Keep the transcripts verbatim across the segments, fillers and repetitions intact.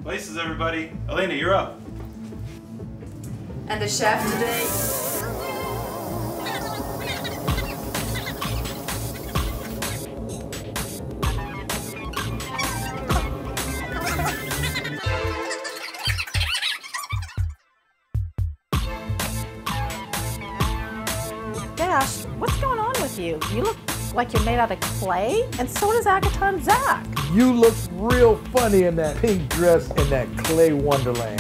Places, everybody. Elena, you're up. And the chef today. Dash, what's going on with you? You look like you're made out of clay, and so does Agaton Zach. You look real funny in that pink dress in that clay wonderland.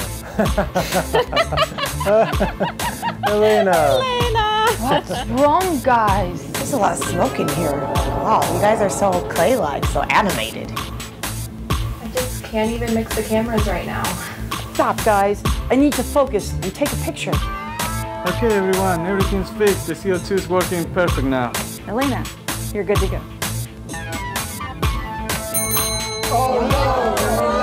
Elena. Elena! What's wrong, guys? There's a lot of smoke in here. Wow, you guys are so clay-like, so animated. I just can't even mix the cameras right now. Stop, guys. I need to focus and take a picture. Okay, everyone, everything's fixed. The C O two is working perfect now. Elena, you're good to go. Oh no!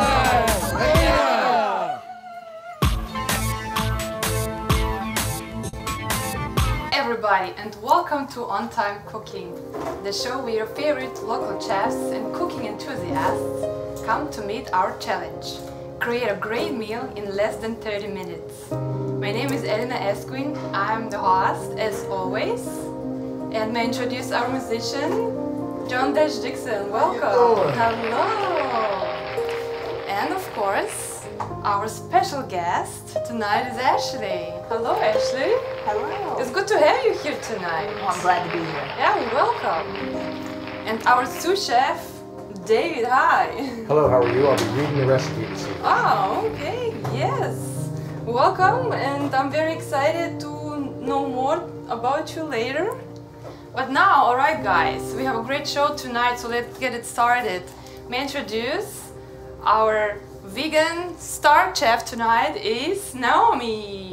Everybody, and welcome to On Time Cooking, the show where your favorite local chefs and cooking enthusiasts come to meet our challenge. Create a great meal in less than thirty minutes. My name is Elena Esquin, I'm the host as always. And may I introduce our musician, John Dash Dixon. Welcome. Hello. Hello. And of course, our special guest tonight is Ashley. Hello, Ashley. Hello. It's good to have you here tonight. Oh, I'm glad to be here. Yeah, you're welcome. And our sous chef, David. Hi. Hello, how are you? I'll be reading the recipe this evening. Oh, okay. Yes. Welcome, and I'm very excited to know more about you later. But now, alright guys, we have a great show tonight, so let's get it started. May I introduce our vegan star chef tonight is Naomi.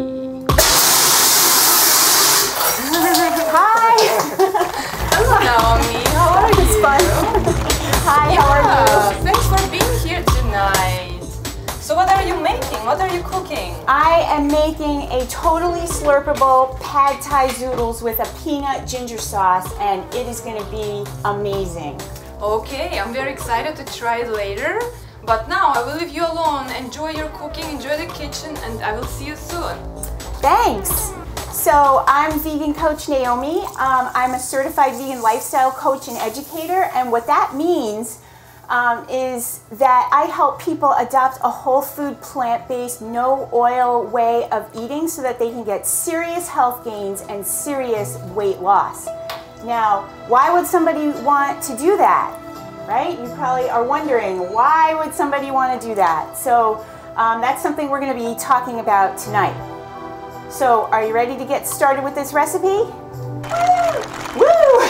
Hi! Hello Naomi, how are you? It's fun. Hi, Yeah, how are you? thanks for being here tonight. So what are you making? What are you cooking? I am making a totally slurpable pad thai zoodles with a peanut ginger sauce, and it is going to be amazing. Okay, I'm very excited to try it later. But now I will leave you alone. Enjoy your cooking, enjoy the kitchen, and I will see you soon. Thanks. So I'm vegan coach Naomi. Um, I'm a certified vegan lifestyle coach and educator, and what that means um, is that I help people adopt a whole food, plant-based, no oil way of eating so that they can get serious health gains and serious weight loss. Now, why would somebody want to do that? Right? You probably are wondering, why would somebody want to do that? So um, that's something we're going to be talking about tonight. So are you ready to get started with this recipe? Woo! Woo!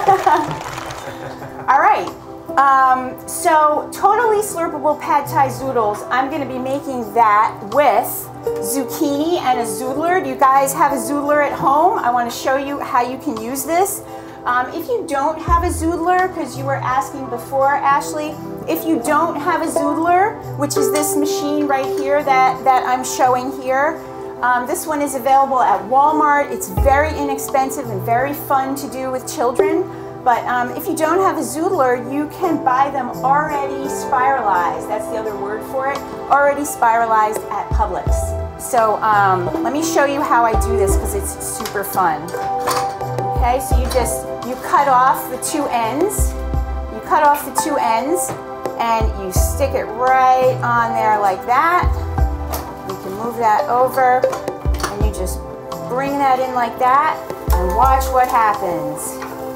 All right. Um, so totally slurpable pad thai zoodles. I'm going to be making that with zucchini and a zoodler. Do you guys have a zoodler at home? I want to show you how you can use this. Um, if you don't have a zoodler, because you were asking before, Ashley, if you don't have a zoodler, which is this machine right here that, that I'm showing here, um, this one is available at Walmart. It's very inexpensive and very fun to do with children. But um, if you don't have a zoodler, you can buy them already spiralized. That's the other word for it, already spiralized at Publix. So um, let me show you how I do this because it's super fun. Okay, so you just, you cut off the two ends, you cut off the two ends, and you stick it right on there like that. You can move that over, and you just bring that in like that, and watch what happens.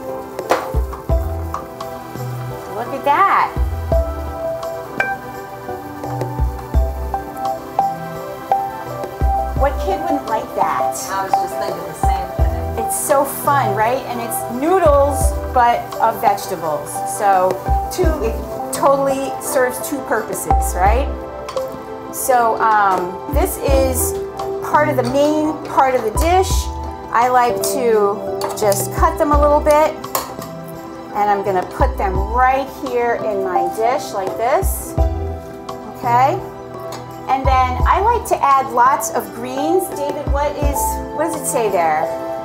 Look at that. What kid wouldn't like that? I was just thinking the same thing. It's so fun, right? And it's noodles, but of vegetables. So two, it totally serves two purposes, right? So um, this is part of the main part of the dish. I like to just cut them a little bit, and I'm gonna put them right here in my dish like this, okay? And then I like to add lots of greens. David, what is, what does it say there?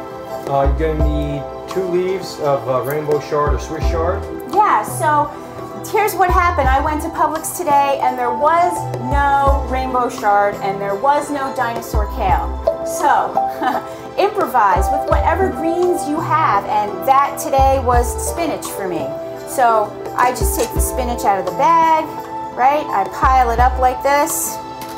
Uh, you're going to need two leaves of uh, rainbow chard or Swiss chard. Yeah, so here's what happened. I went to Publix today and there was no rainbow chard and there was no dinosaur kale. So improvise with whatever greens you have, and that today was spinach for me. So I just take the spinach out of the bag, right? I pile it up like this.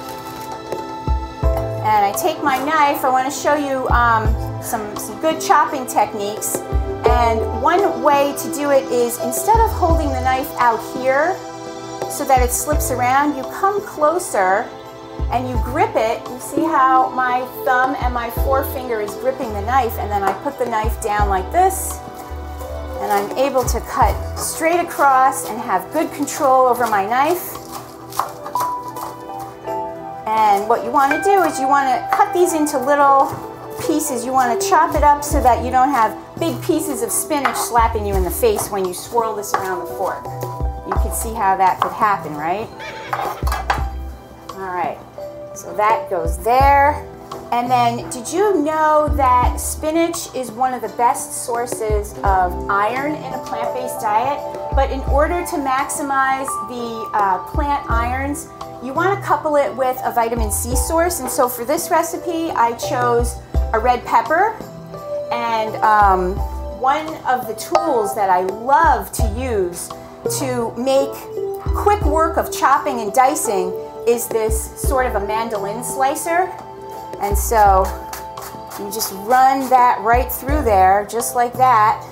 And I take my knife. I want to show you um, some, some good chopping techniques. And one way to do it is, instead of holding the knife out here so that it slips around, you come closer and you grip it. You see how my thumb and my forefinger is gripping the knife, and then I put the knife down like this, and I'm able to cut straight across and have good control over my knife. And what you want to do is you want to cut these into little pieces. You want to chop it up so that you don't have big pieces of spinach slapping you in the face when you swirl this around the fork. You can see how that could happen, right? All right, so that goes there. And then, did you know that spinach is one of the best sources of iron in a plant-based diet? But in order to maximize the uh, plant irons, you want to couple it with a vitamin C source. And so for this recipe, I chose a red pepper. And um, one of the tools that I love to use to make quick work of chopping and dicing is this sort of a mandolin slicer. And so you just run that right through there, just like that.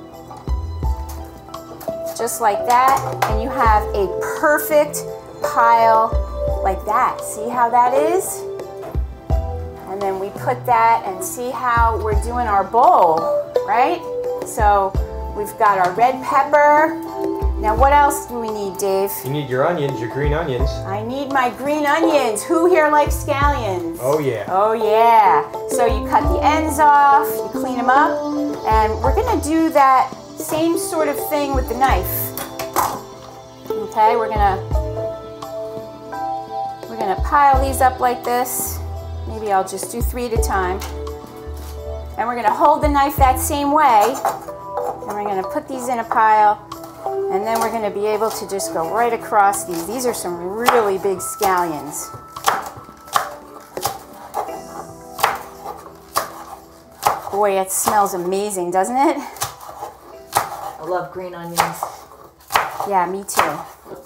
Just like that. And you have a perfect pile like that. See how that is? And then we put that, and see how we're doing our bowl, right? So we've got our red pepper. Now what else do we need, Dave? You need your onions, your green onions. I need my green onions. Who here likes scallions? Oh yeah. Oh yeah. So you cut the ends off, you clean them up, and we're gonna do that same sort of thing with the knife. Okay, we're gonna we're gonna pile these up like this. Maybe I'll just do three at a time. And we're gonna hold the knife that same way, and we're gonna put these in a pile, and then we're gonna be able to just go right across these. These are some really big scallions. Boy, it smells amazing, doesn't it? I love green onions. Yeah, me too.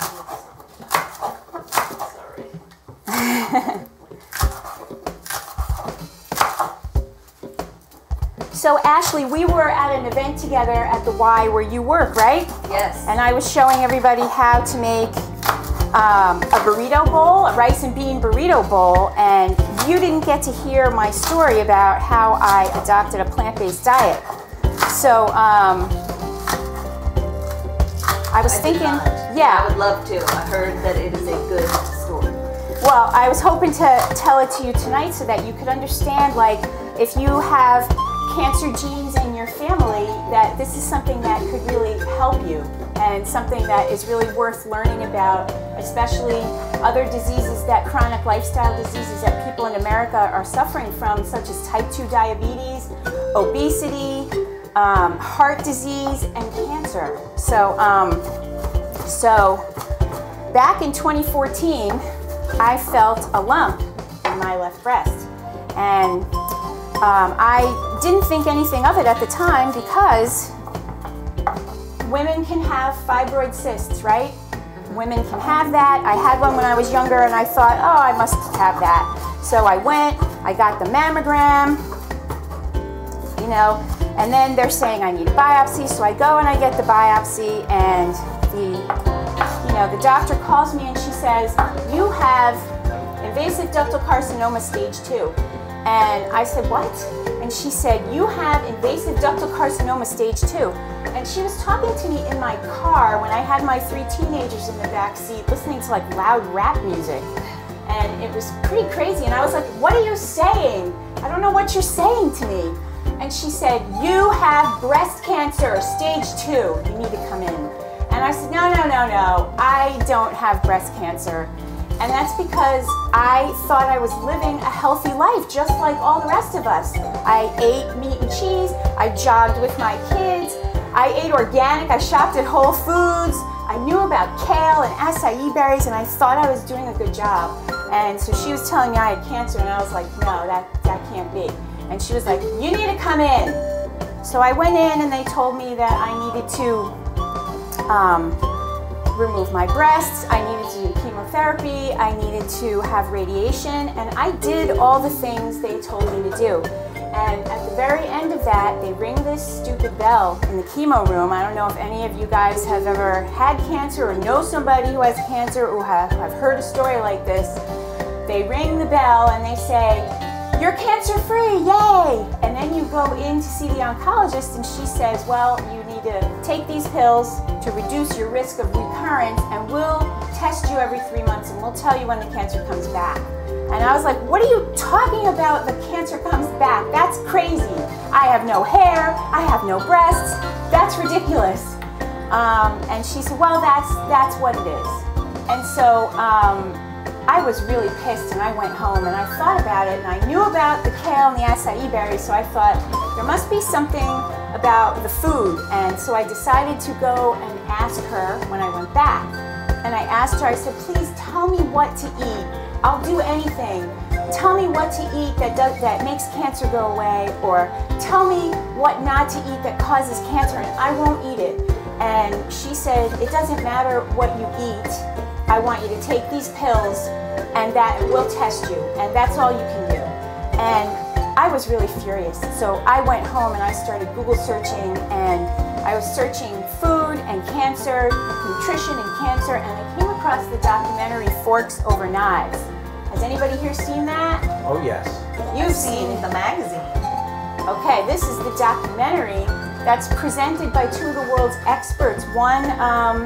So Ashley, we were at an event together at the Y where you work, right? Yes. And I was showing everybody how to make um, a burrito bowl, a rice and bean burrito bowl, and you didn't get to hear my story about how I adopted a plant-based diet. So um, I was I thinking, yeah. yeah. I would love to. I heard that it is a good story. Well, I was hoping to tell it to you tonight so that you could understand, like, if you have cancer genes in your family, that this is something that could really help you, and something that is really worth learning about, especially other diseases, that chronic lifestyle diseases that people in America are suffering from, such as type two diabetes, obesity, um, heart disease, and cancer. So, um, so back in twenty fourteen, I felt a lump in my left breast, and um, I didn't think anything of it at the time, because women can have fibroid cysts, right? Women can have that. I had one when I was younger, and I thought, oh, I must have that. So I went, I got the mammogram, you know, and then they're saying I need a biopsy, so I go and I get the biopsy, and the, you know, the doctor calls me and she says, you have invasive ductal carcinoma stage two. And I said, what? And she said, you have invasive ductal carcinoma stage two. And she was talking to me in my car when I had my three teenagers in the back seat listening to like loud rap music. And it was pretty crazy. And I was like, what are you saying? I don't know what you're saying to me. And she said, you have breast cancer, stage two. You need to come in. And I said, no, no, no, no. I don't have breast cancer. And that's because I thought I was living a healthy life, just like all the rest of us. I ate meat and cheese. I jogged with my kids. I ate organic. I shopped at Whole Foods. I knew about kale and acai berries, and I thought I was doing a good job. And so she was telling me I had cancer, and I was like, no, that, that can't be. And she was like, you need to come in. So I went in, and they told me that I needed to um, remove my breasts, I needed to do chemotherapy, I needed to have radiation, and I did all the things they told me to do. And at the very end of that, they ring this stupid bell in the chemo room. I don't know if any of you guys have ever had cancer or know somebody who has cancer or have, have heard a story like this. They ring the bell and they say, you're cancer free, yay! And then you go in to see the oncologist and she says, well, you need to take these pills to reduce your risk of recurrence, and we'll test you every three months and we'll tell you when the cancer comes back. And I was like, what are you talking about, the cancer comes back? That's crazy. I have no hair, I have no breasts, that's ridiculous. Um, and she said, well, that's, that's what it is. And so um, I was really pissed, and I went home and I thought about it, and I knew about the kale and the acai berries, so I thought there must be something about the food. And so I decided to go and ask her when I went back. And I asked her, I said, please tell me what to eat. I'll do anything. Tell me what to eat that does, that makes cancer go away, or tell me what not to eat that causes cancer, and I won't eat it. And she said, it doesn't matter what you eat. I want you to take these pills, and that will test you, and that's all you can do. And I was really furious. So I went home and I started Google searching, and I was searching food and cancer, nutrition and cancer, and I came across the documentary Forks Over Knives. Has anybody here seen that? Oh, yes. You've seen the magazine. Okay, this is the documentary that's presented by two of the world's experts. One um,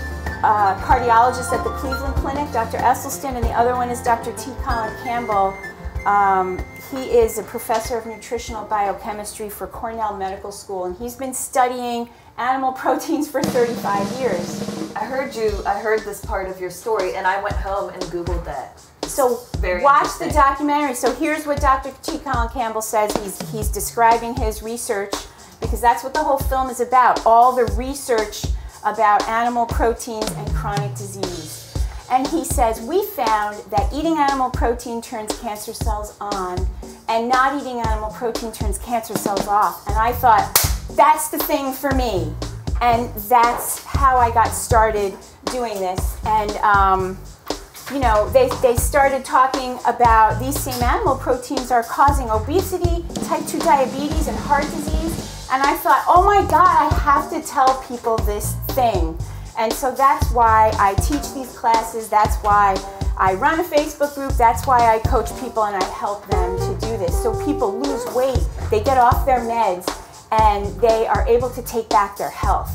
uh, cardiologist at the Cleveland Clinic, Doctor Esselstyn, and the other one is Doctor T. Colin Campbell. Um, he is a professor of nutritional biochemistry for Cornell Medical School, and he's been studying animal proteins for thirty-five years. I heard you, I heard this part of your story, and I went home and Googled that. So Very watch the documentary. So here's what Doctor T. Colin Campbell says. He's, he's describing his research, because that's what the whole film is about, all the research about animal proteins and chronic disease. And he says, we found that eating animal protein turns cancer cells on, and not eating animal protein turns cancer cells off. And I thought, that's the thing for me. And that's how I got started doing this. And um, you know, they, they started talking about these same animal proteins are causing obesity, type two diabetes, and heart disease. And I thought, oh my God, I have to tell people this thing. And so that's why I teach these classes, that's why I run a Facebook group, that's why I coach people and I help them to do this. So people lose weight, they get off their meds, and they are able to take back their health.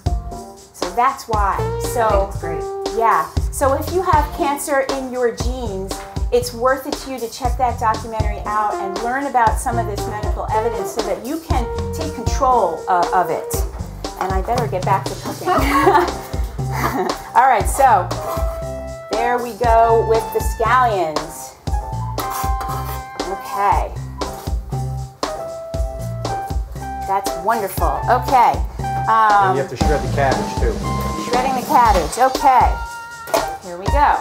So that's why. So that's great. Yeah. So if you have cancer in your genes, it's worth it to you to check that documentary out and learn about some of this medical evidence so that you can take control uh, of it. And I better get back to cooking. All right, so there we go with the scallions. Okay. That's wonderful. Okay. Um, and you have to shred the cabbage too. Shredding the cabbage. Okay. Here we go.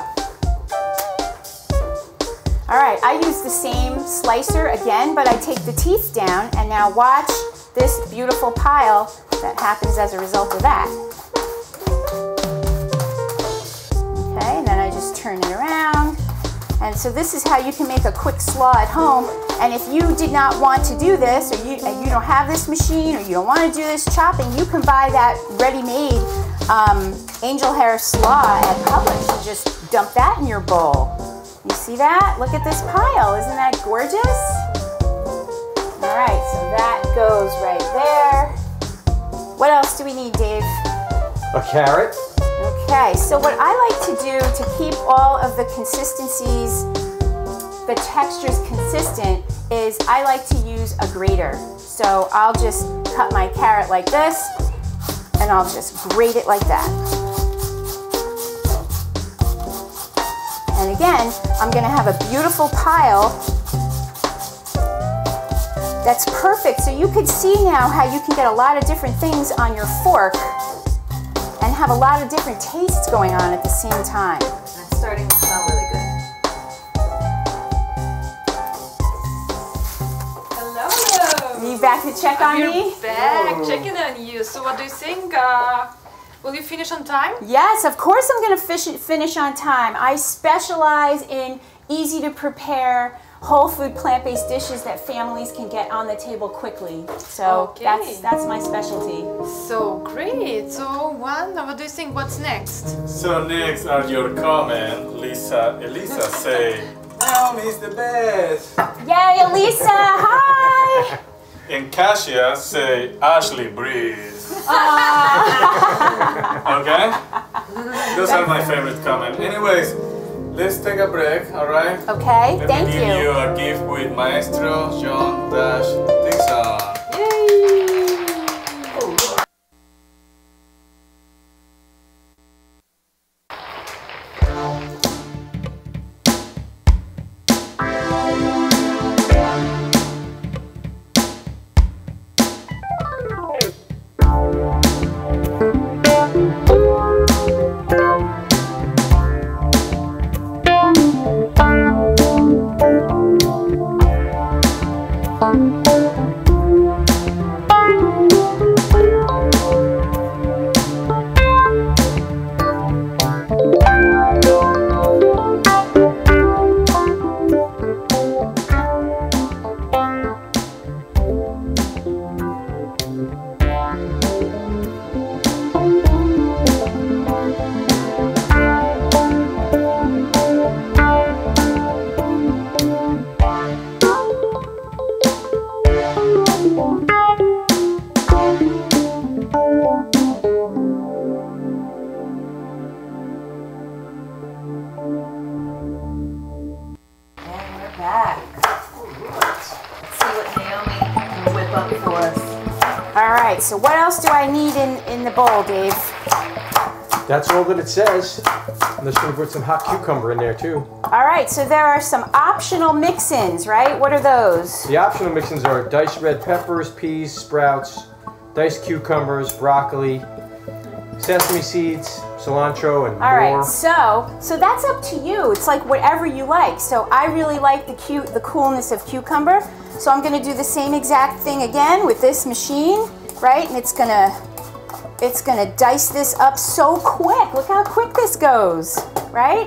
All right, I use the same slicer again, but I take the teeth down, and now watch this beautiful pile that happens as a result of that. Okay, and then I just turn it around. And so this is how you can make a quick slaw at home. And if you did not want to do this, or you, you don't have this machine, or you don't want to do this chopping, you can buy that ready-made um, angel hair slaw at Publix and just dump that in your bowl. You see that? Look at this pile. Isn't that gorgeous? All right, so that goes right there. What else do we need, Dave? A carrot. Okay, so what I like to do to keep all of the consistencies, the textures consistent, is I like to use a grater. So I'll just cut my carrot like this, and I'll just grate it like that. And again, I'm going to have a beautiful pile that's perfect. So you could see now how you can get a lot of different things on your fork, and have a lot of different tastes going on at the same time. That's starting to smell really good. Hello. Are you back to check on We're me? back checking on you. So what do you think? Uh, will you finish on time? Yes, of course I'm going to fish finish on time. I specialize in easy to prepare whole food plant-based dishes that families can get on the table quickly. So Okay. that's that's my specialty. So great. So one, what do you think? What's next? So next are your comment. Lisa, Elisa say, Naomi's the best. Yay, Elisa! Hi! And Kasia say, Ashley breathe. Okay? Those are my favorite comments. Anyways, let's take a break, alright? Okay, Let thank me give you. you a gift with Maestro John Dash Dixon. Back. Let's see what Naomi can whip up for us. All right, so what else do I need in, in the bowl, Dave? That's all that it says. I'm just going to put some hot cucumber in there too. All right, so there are some optional mix-ins, right? What are those? The optional mix-ins are diced red peppers, peas, sprouts, diced cucumbers, broccoli, sesame seeds, cilantro, and All more. right, so so that's up to you. It's like whatever you like. So I really like the cute, the coolness of cucumber. So I'm going to do the same exact thing again with this machine, right? And it's gonna it's gonna dice this up so quick. Look how quick this goes, right?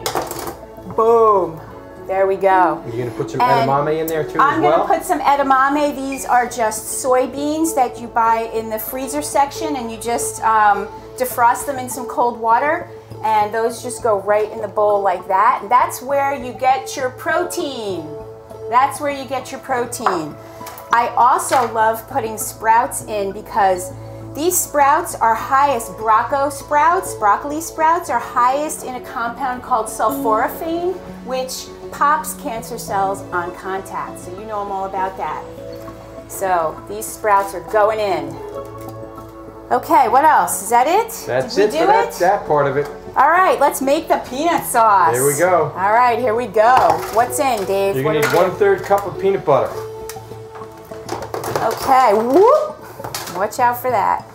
Boom. There we go. You're going to put some And edamame in there too I'm as well? going to put some edamame. These are just soybeans that you buy in the freezer section, and you just um, defrost them in some cold water, and those just go right in the bowl like that. And that's where you get your protein. That's where you get your protein. I also love putting sprouts in because these sprouts are highest, brocco sprouts, broccoli sprouts are highest in a compound called sulforaphane, which pops cancer cells on contact. So you know I'm all about that. So these sprouts are going in. Okay, what else? Is that it? That's Did it we for do that, it? that part of it. All right, let's make the peanut sauce. Here we go. All right, here we go. What's in, Dave? You're What going to are need we one third cup of peanut butter. Okay, whoop. Watch out for that.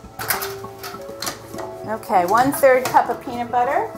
Okay, one third cup of peanut butter.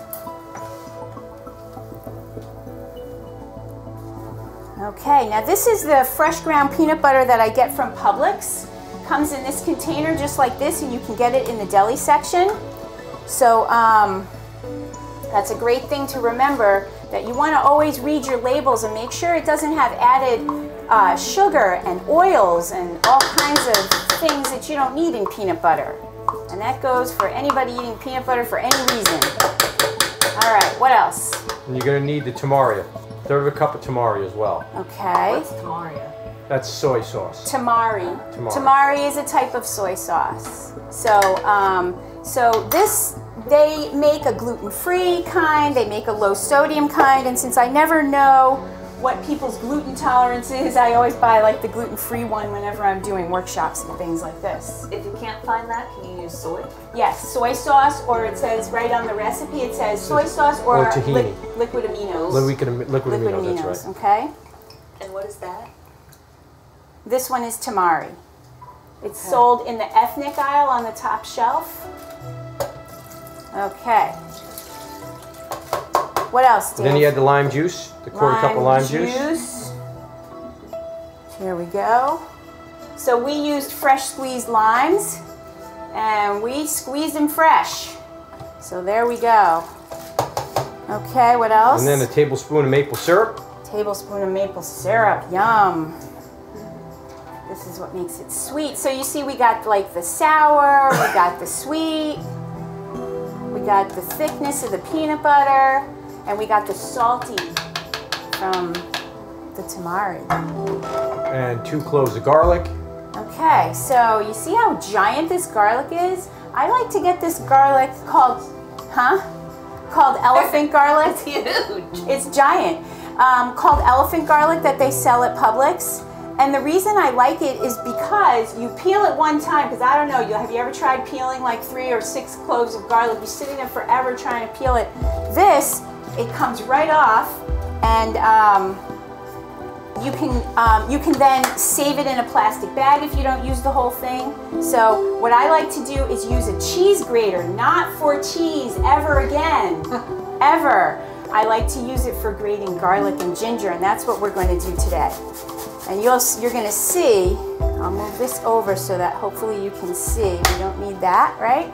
Okay, now this is the fresh ground peanut butter that I get from Publix. Comes in this container just like this, and you can get it in the deli section. So um, that's a great thing to remember, that you want to always read your labels and make sure it doesn't have added uh, sugar and oils and all kinds of things that you don't need in peanut butter. And that goes for anybody eating peanut butter for any reason. All right, what else? And you're going to need the tamaria. Third of a cup of tamaria as well. Okay. What's tamaria? That's soy sauce. Tamari. Tamari. Tamari is a type of soy sauce. So, um, so this, they make a gluten-free kind, they make a low-sodium kind, and since I never know what people's gluten tolerance is, I always buy like the gluten-free one whenever I'm doing workshops and things like this. If you can't find that, can you use soy? Yes, soy sauce, or it says right on the recipe, it says soy sauce or, Or tahini. li liquid aminos. Liquid, liquid, Liquid aminos, aminos, that's right. okay? And what is that? This one is tamari. It's sold in the ethnic aisle on the top shelf. Okay. What else, Dave? And then you add the lime juice, the quarter lime cup of lime juice. juice. Here we go. So we used fresh squeezed limes, and we squeezed them fresh. So there we go. Okay, what else? And then a tablespoon of maple syrup. Tablespoon of maple syrup, yum. This is what makes it sweet. So you see we got like the sour, we got the sweet, we got the thickness of the peanut butter, and we got the salty from the tamari. And two cloves of garlic. Okay, so you see how giant this garlic is? I like to get this garlic called, huh? Called elephant garlic. It's huge. It's giant. Um, called elephant garlic that they sell at Publix. And the reason I like it is because you peel it one time, because I don't know, you, have you ever tried peeling like three or six cloves of garlic? You're sitting there forever trying to peel it. This, it comes right off, and um, you can um, you can then save it in a plastic bag if you don't use the whole thing. So what I like to do is use a cheese grater, not for cheese ever again, ever. I like to use it for grating garlic and ginger, and that's what we're going to do today. And you'll, you're going to see, I'll move this over so that hopefully you can see. We don't need that, right?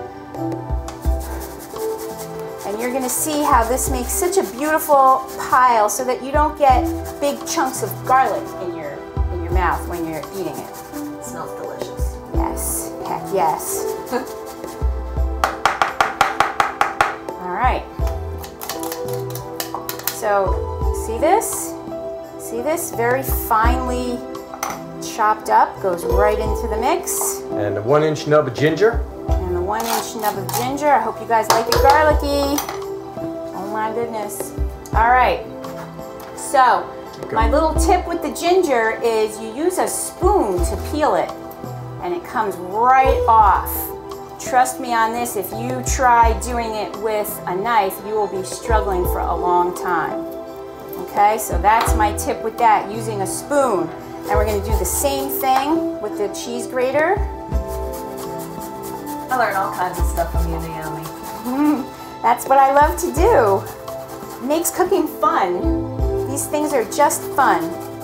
And you're going to see how this makes such a beautiful pile so that you don't get big chunks of garlic in your, in your mouth when you're eating it. It smells delicious. Yes, heck yes. All right. So, see this? See this? Very finely chopped up, goes right into the mix. And a one inch nub of ginger. And the one inch nub of ginger. I hope you guys like it garlicky. Oh my goodness. All right. So, my little tip with the ginger is you use a spoon to peel it, and it comes right off. Trust me on this, if you try doing it with a knife, you will be struggling for a long time. Okay, so that's my tip with that, using a spoon. And we're going to do the same thing with the cheese grater. I learn all kinds of stuff from you, Naomi. Mm, that's what I love to do. It makes cooking fun. These things are just fun.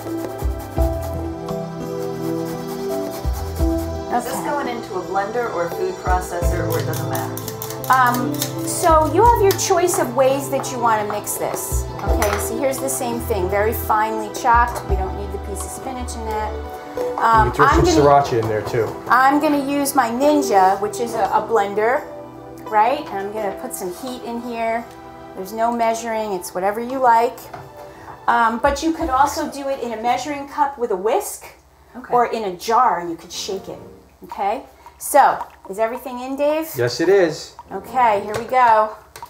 Is this going into a blender or a food processor, or it doesn't matter? Um, so you have your choice of ways that you want to mix this. Okay, see here's the same thing, very finely chopped. We don't need the piece of spinach in that. Um, you can throw I'm some gonna, sriracha in there too. I'm going to use my Ninja, which is a, a blender, right? And I'm going to put some heat in here. There's no measuring, it's whatever you like. Um, but you could also do it in a measuring cup with a whisk, okay, or in a jar and you could shake it. Okay, so is everything in, Dave? Yes, it is. Okay, here we go.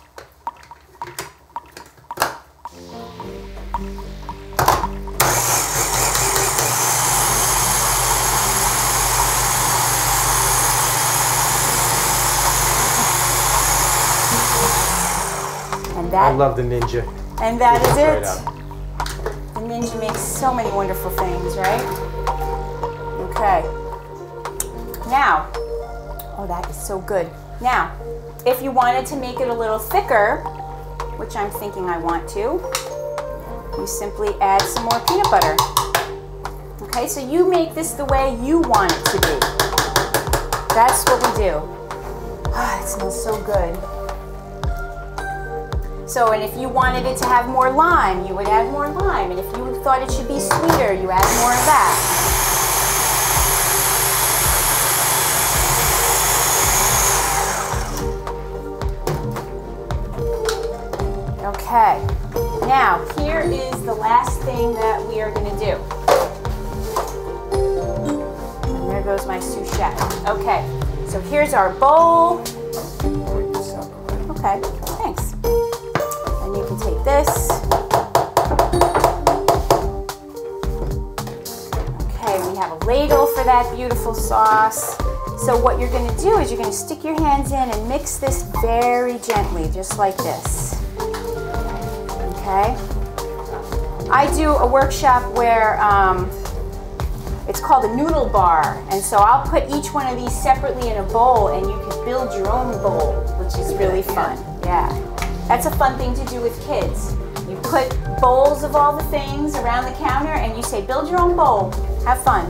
And that, I love the Ninja. And that is Right it. out. The Ninja makes so many wonderful things, right? Okay. Now, oh, that is so good. Now, if you wanted to make it a little thicker, which I'm thinking I want to, you simply add some more peanut butter. Okay, so you make this the way you want it to be. That's what we do. Ah, it smells so good. So, and if you wanted it to have more lime, you would add more lime. And if you thought it should be sweeter, you add more of that. Okay, now here is the last thing that we are going to do. And there goes my sous chef. Okay, so here's our bowl. Okay, thanks. And you can take this. Okay, we have a ladle for that beautiful sauce. So what you're going to do is you're going to stick your hands in and mix this very gently, just like this. Okay. I do a workshop where um, it's called a noodle bar, and so I'll put each one of these separately in a bowl, and you can build your own bowl with which is really fun. Yeah. That's a fun thing to do with kids. You put bowls of all the things around the counter and you say, build your own bowl. Have fun.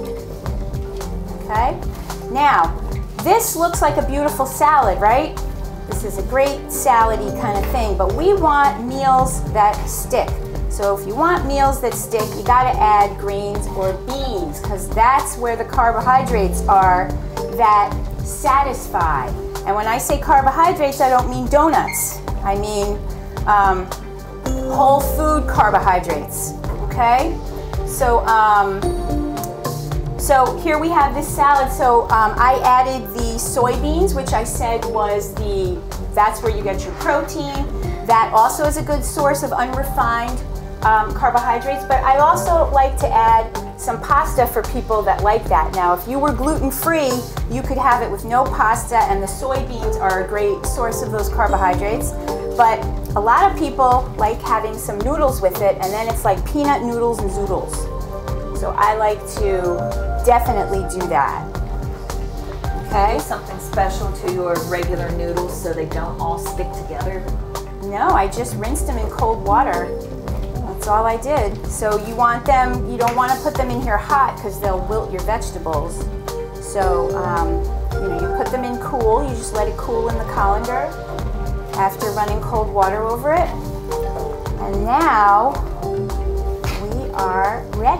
Okay? Now, this looks like a beautiful salad, right? This is a great salad-y kind of thing, but we want meals that stick. So if you want meals that stick, you gotta add greens or beans, because that's where the carbohydrates are that satisfy. And when I say carbohydrates, I don't mean donuts. I mean um, whole food carbohydrates, okay? So, um, so here we have this salad. So um, I added the soybeans, which I said was the, that's where you get your protein. That also is a good source of unrefined um, carbohydrates, but I also like to add some pasta for people that like that. Now, if you were gluten-free, you could have it with no pasta, and the soybeans are a great source of those carbohydrates. But a lot of people like having some noodles with it, and then it's like peanut noodles and zoodles. So I like to definitely do that. Okay? Do something special to your regular noodles so they don't all stick together? No, I just rinsed them in cold water. That's all I did. So you want them, you don't want to put them in here hot because they'll wilt your vegetables. So, um, you know, you put them in cool, you just let it cool in the colander after running cold water over it. And now we are ready.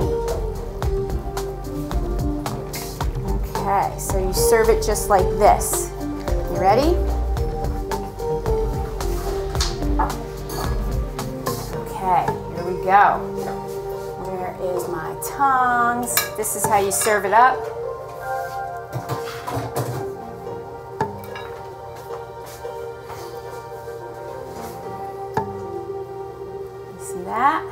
Okay, so you serve it just like this. You ready? Okay, here we go. Where is my tongs? This is how you serve it up. You see that?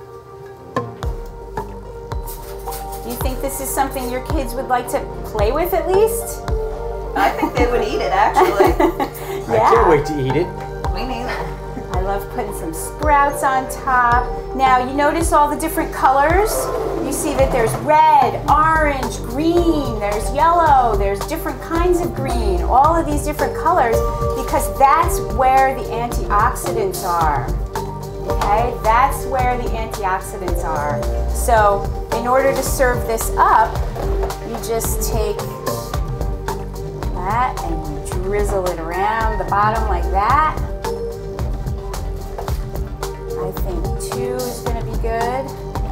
Do you think this is something your kids would like to play with at least? I think they would eat it, actually. Yeah. I can't wait to eat it. Me neither. I love putting some sprouts on top. Now, you notice all the different colors? You see that there's red, orange, green, there's yellow, there's different kinds of green, all of these different colors, because that's where the antioxidants are. Okay, that's where the antioxidants are. So, in order to serve this up, you just take that and you drizzle it around the bottom like that. I think two is going to be good.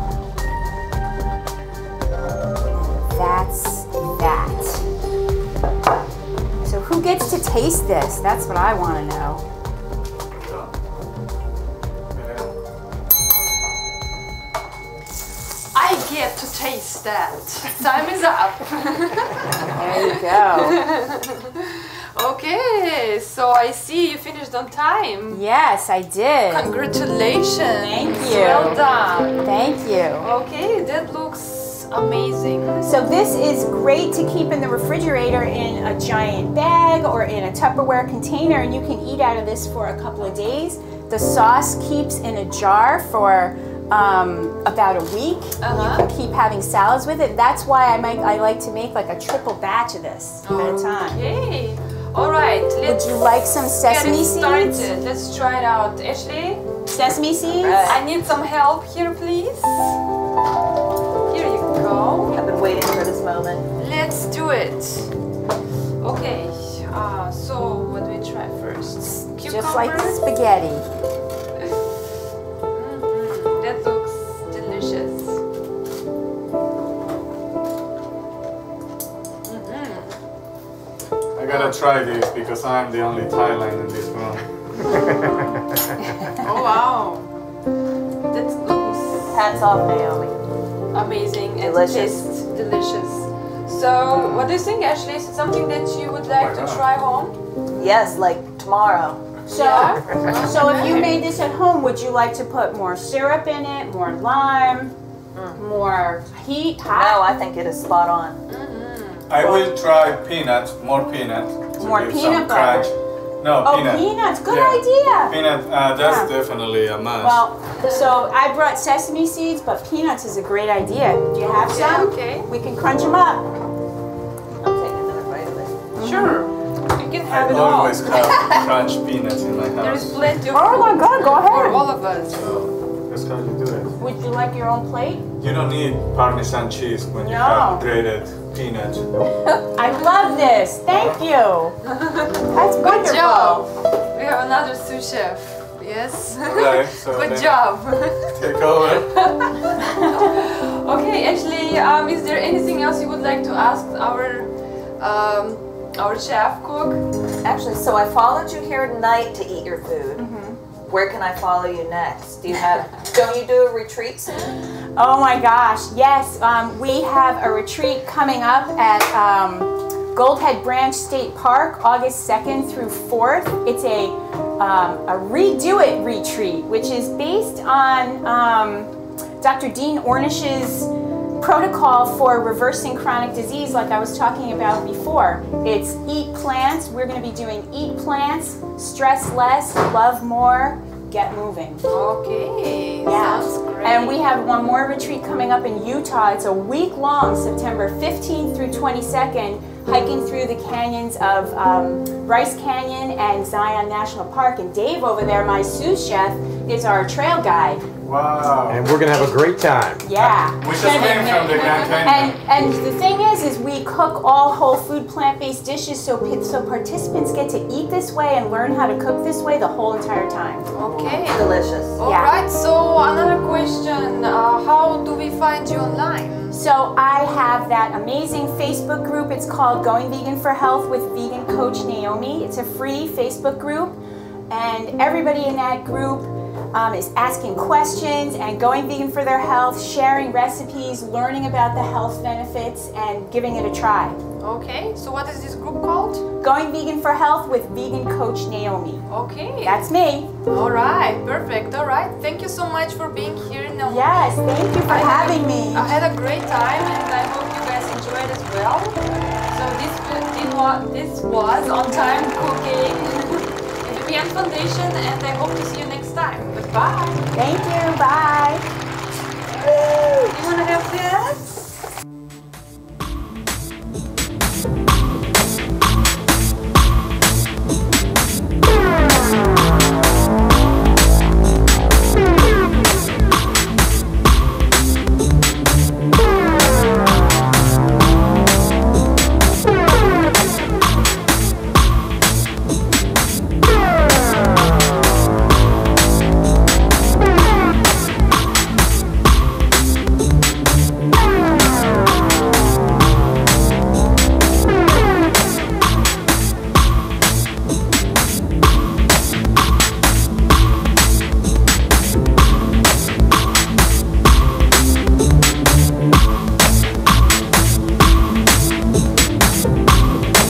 And that's that. So who gets to taste this? That's what I want to know. I get to taste that. Time is up. There you go. Okay, so I see you finished on time. Yes, I did. Congratulations. Thank you. Well done. Thank you. Okay, that looks amazing. So this is great to keep in the refrigerator in a giant bag or in a Tupperware container, and you can eat out of this for a couple of days. The sauce keeps in a jar for um, about a week. Uh-huh. You can keep having salads with it. That's why I make I like to make like a triple batch of this at a time. Okay. All right. Let's Would you like some sesame get it started. seeds? Let's try it out. Ashley, Sesame seeds? I need some help here, please. Here you go. I've been waiting for this moment. Let's do it. Okay. Uh, so what do we try first? Just like Cucumber? spaghetti. Mm-hmm. That looks delicious. I gotta try this because I'm the only Thailand in this room. Oh wow. That looks Hats off, Naomi. amazing and Delicious. tastes delicious. So, what do you think, Ashley? Is it something that you would like to try home? Yes, like tomorrow. So, Yeah. so if you made this at home, would you like to put more syrup in it, more lime, more heat, No, hot? I think it is spot on. I will try peanuts, more peanuts. to More give peanut some butter. crunch. No, Oh, peanut. peanuts, good Yeah. idea. Peanut, uh, that's Yeah. definitely a must. Well, so I brought sesame seeds, but peanuts is a great idea. Do you have Yeah, some? okay. We can crunch them up. I'm taking another bite of it. Sure. You can have I it all. always have crunch peanuts in my house. There is plenty of Oh my food God, go for ahead. all of us. So that's how you do it. Would you like your own plate? You don't need Parmesan cheese when you No. have grated peanuts. I love this. Thank you. That's Good wonderful. job. We have another sous chef. Yes. Right, so Good then job. take over. Okay, Ashley, um, is there anything else you would like to ask our um, our chef cook? Actually, so I followed you here tonight to eat your food. Mm-hmm. Where can I follow you next? Do you have? Don't you do a retreat soon? Oh my gosh, yes. Um, we have a retreat coming up at um, Goldhead Branch State Park, August second through fourth. It's a, um, a Redo It retreat, which is based on um, Doctor Dean Ornish's protocol for reversing chronic disease, like I was talking about before. It's eat plants. We're going to be doing eat plants, stress less, love more, get moving. Okay, Yeah. sounds great. And we have one more retreat coming up in Utah. It's a week long, September fifteenth through twenty-second, hiking through the canyons of um, Bryce Canyon and Zion National Park. And Dave over there, my sous chef, is our trail guide. Wow. And we're gonna have a great time. Yeah. We just came from the Grand And, Canyon. and the thing is, is we cook all whole food plant-based dishes so, pa- so participants get to eat this way and learn how to cook this way the whole entire time. Okay. Delicious. All Yeah. right. So another question: uh, how do we find you online? So I have that amazing Facebook group. It's called Going Vegan for Health with Vegan Coach Naomi. It's a free Facebook group, and everybody in that group um, is asking questions and going vegan for their health, sharing recipes, learning about the health benefits, and giving it a try. Okay. So what is this group called? Going Vegan for Health with Vegan Coach Naomi. Okay. That's me. All right. Perfect. All right. Thank you so much for being here, Naomi. Yes, thank you for I had having a- me. I had a great time, and I hope you guys enjoyed as well. So this this was this was on time cooking with the V N Foundation, and I hope to see you next time. Goodbye. Thank you. Bye. You wanna have this?